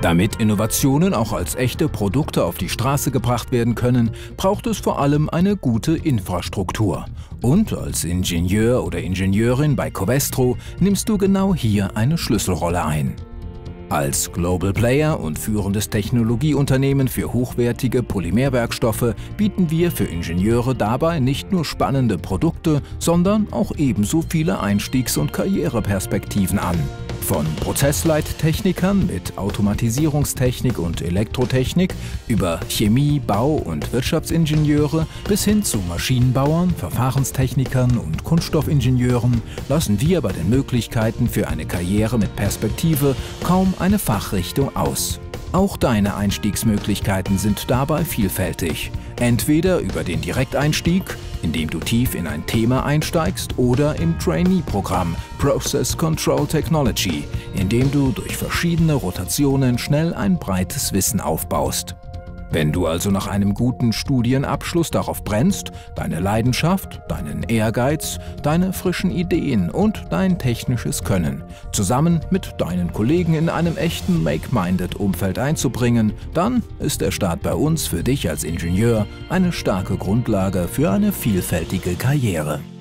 Damit Innovationen auch als echte Produkte auf die Straße gebracht werden können, braucht es vor allem eine gute Infrastruktur. Und als Ingenieur oder Ingenieurin bei Covestro nimmst du genau hier eine Schlüsselrolle ein. Als Global Player und führendes Technologieunternehmen für hochwertige Polymerwerkstoffe bieten wir für Ingenieure dabei nicht nur spannende Produkte, sondern auch ebenso viele Einstiegs- und Karriereperspektiven an. Von Prozessleittechnikern mit Automatisierungstechnik und Elektrotechnik über Chemie-, Bau- und Wirtschaftsingenieure bis hin zu Maschinenbauern, Verfahrenstechnikern und Kunststoffingenieuren lassen wir bei den Möglichkeiten für eine Karriere mit Perspektive kaum eine Fachrichtung aus. Auch deine Einstiegsmöglichkeiten sind dabei vielfältig. Entweder über den Direkteinstieg, indem du tief in ein Thema einsteigst, oder im Trainee-Programm Process Control Technology, in dem du durch verschiedene Rotationen schnell ein breites Wissen aufbaust. Wenn du also nach einem guten Studienabschluss darauf brennst, deine Leidenschaft, deinen Ehrgeiz, deine frischen Ideen und dein technisches Können zusammen mit deinen Kollegen in einem echten Make-Minded-Umfeld einzubringen, dann ist der Start bei uns für dich als Ingenieur eine starke Grundlage für eine vielfältige Karriere.